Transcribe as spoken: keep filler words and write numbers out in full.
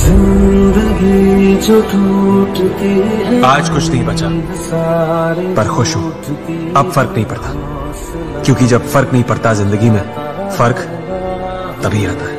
आज कुछ नहीं बचा, पर खुश हूं। अब फर्क नहीं पड़ता, क्योंकि जब फर्क नहीं पड़ता जिंदगी में, फर्क तभी आता है।